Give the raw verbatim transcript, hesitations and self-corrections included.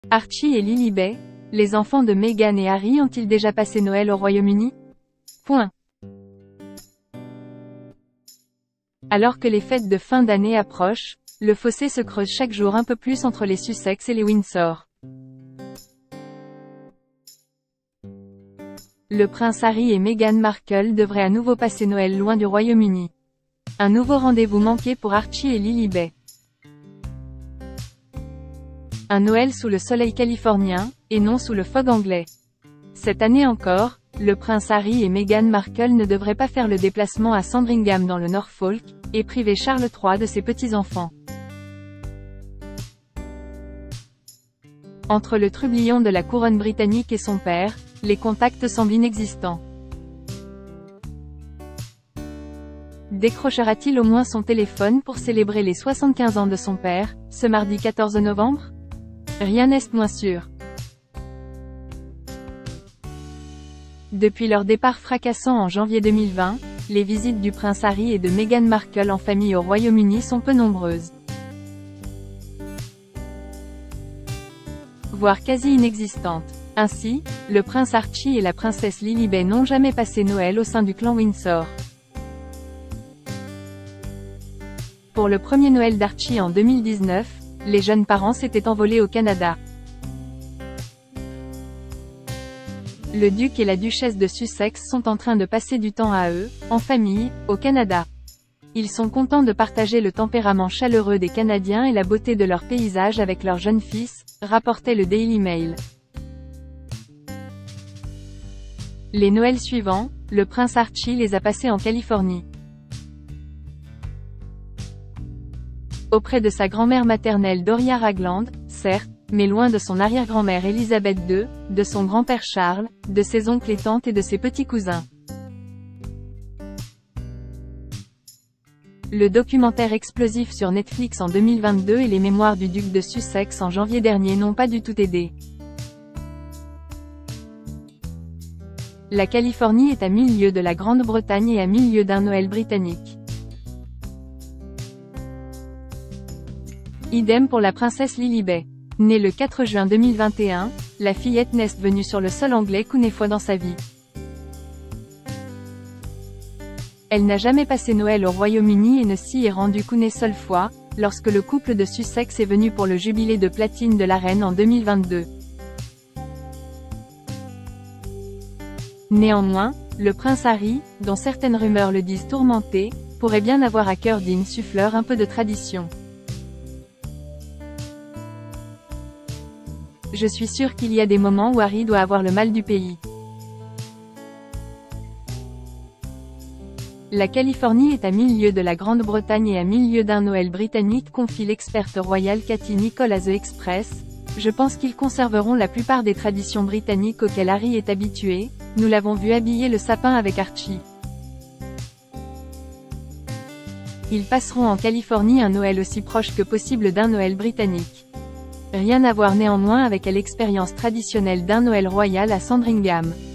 Archie et Lilibet, les enfants de Meghan et Harry ont-ils déjà passé Noël au Royaume-Uni? Point. Alors que les fêtes de fin d'année approchent, le fossé se creuse chaque jour un peu plus entre les Sussex et les Windsor. Le prince Harry et Meghan Markle devraient à nouveau passer Noël loin du Royaume-Uni. Un nouveau rendez-vous manqué pour Archie et Lilibet. Un Noël sous le soleil californien, et non sous le fog anglais. Cette année encore, le prince Harry et Meghan Markle ne devraient pas faire le déplacement à Sandringham dans le Norfolk, et priver Charles trois de ses petits-enfants. Entre le trublion de la couronne britannique et son père, les contacts semblent inexistants. Décrochera-t-il au moins son téléphone pour célébrer les soixante-quinze ans de son père, ce mardi quatorze novembre? Rien n'est moins sûr. Depuis leur départ fracassant en janvier deux mille vingt, les visites du prince Harry et de Meghan Markle en famille au Royaume-Uni sont peu nombreuses. Voire quasi inexistantes. Ainsi, le prince Archie et la princesse Lilibet n'ont jamais passé Noël au sein du clan Windsor. Pour le premier Noël d'Archie en deux mille dix-neuf, les jeunes parents s'étaient envolés au Canada. Le duc et la duchesse de Sussex sont en train de passer du temps à eux, en famille, au Canada. Ils sont contents de partager le tempérament chaleureux des Canadiens et la beauté de leur paysage avec leur jeune fils, rapportait le Daily Mail. Les Noëls suivants, le prince Archie les a passés en Californie. Auprès de sa grand-mère maternelle Doria Ragland, certes, mais loin de son arrière-grand-mère Élisabeth deux, de son grand-père Charles, de ses oncles et tantes et de ses petits cousins. Le documentaire explosif sur Netflix en deux mille vingt-deux et les mémoires du duc de Sussex en janvier dernier n'ont pas du tout aidé. La Californie est à mille lieues de la Grande-Bretagne et à mille lieues d'un Noël britannique. Idem pour la princesse Lilibet. Née le quatre juin deux mille vingt et un, la fillette n'est venue sur le sol anglais qu'une fois dans sa vie. Elle n'a jamais passé Noël au Royaume-Uni et ne s'y est rendue qu'une seule fois, lorsque le couple de Sussex est venu pour le jubilé de platine de la reine en deux mille vingt-deux. Néanmoins, le prince Harry, dont certaines rumeurs le disent tourmenté, pourrait bien avoir à cœur d'insuffler un peu de tradition. Je suis sûr qu'il y a des moments où Harry doit avoir le mal du pays. La Californie est à mille lieues de la Grande-Bretagne et à mille lieues d'un Noël britannique, confie l'experte royale Cathy Nicholl à The Express. Je pense qu'ils conserveront la plupart des traditions britanniques auxquelles Harry est habitué. Nous l'avons vu habiller le sapin avec Archie. Ils passeront en Californie un Noël aussi proche que possible d'un Noël britannique. Rien à voir néanmoins avec l'expérience traditionnelle d'un Noël royal à Sandringham.